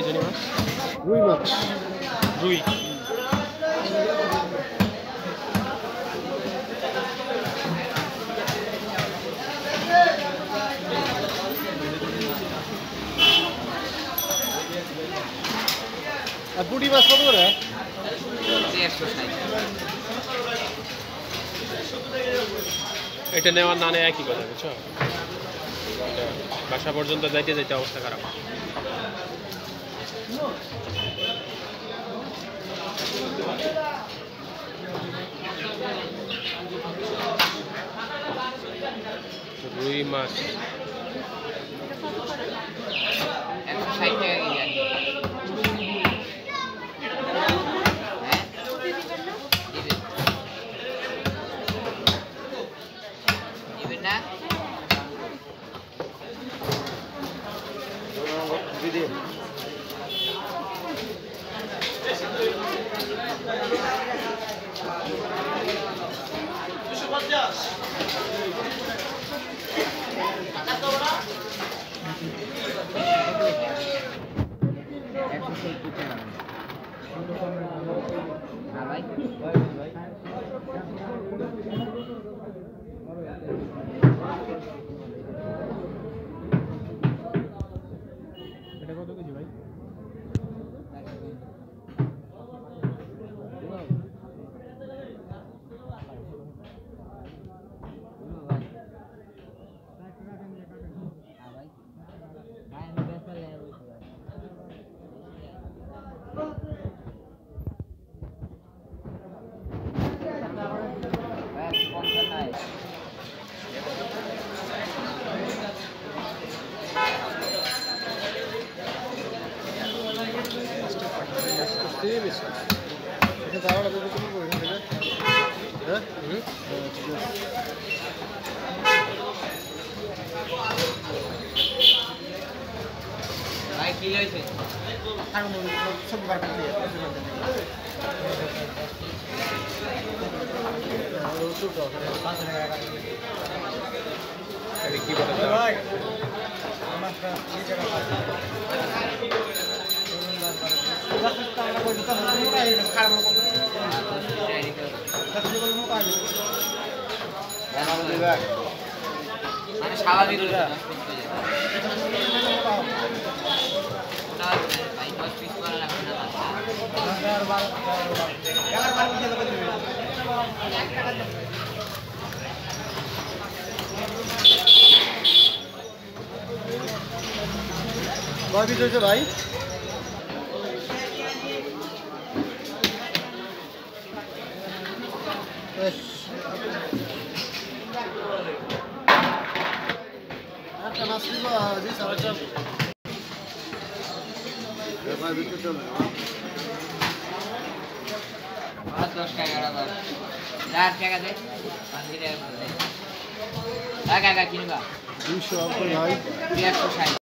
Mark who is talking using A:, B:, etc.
A: জানি মাছ?
B: রুই মাছ।
A: রুই।
B: আর পুঁটি মাছ কত করে?
C: 160।
A: এটা নেওয়ার না নেয় একই কথা, বুঝছো? বাসা পর্যন্ত যাইতে যাইতে অবস্থা খারাপ। রুই মাছ
C: 160 টাকা কেজি আর কি। হ্যাঁ দিবেন না?
A: এটা কত কেজি ভাই?
B: এটা দাঁড়ানো যাবে তুমি করে এখান থেকে। হ্যাঁ ঠিক আছে।
C: ভাই কি হয়েছে?
B: সব বার করে দিয়ে
A: এটা কি বলে?
B: ভাই
C: মানে স্বাভাবিক ভাই 10 পিস করা লাগবে না
B: কয় পিস হয়েছে ভাই? একটা মাছ দিব জি সারাটা ভাই বিক্রি চলে
C: 10 টাকা আবার 4 টাকা দে 5 টাকা দে টাকা কিনবা
B: 200 ভাই
C: 160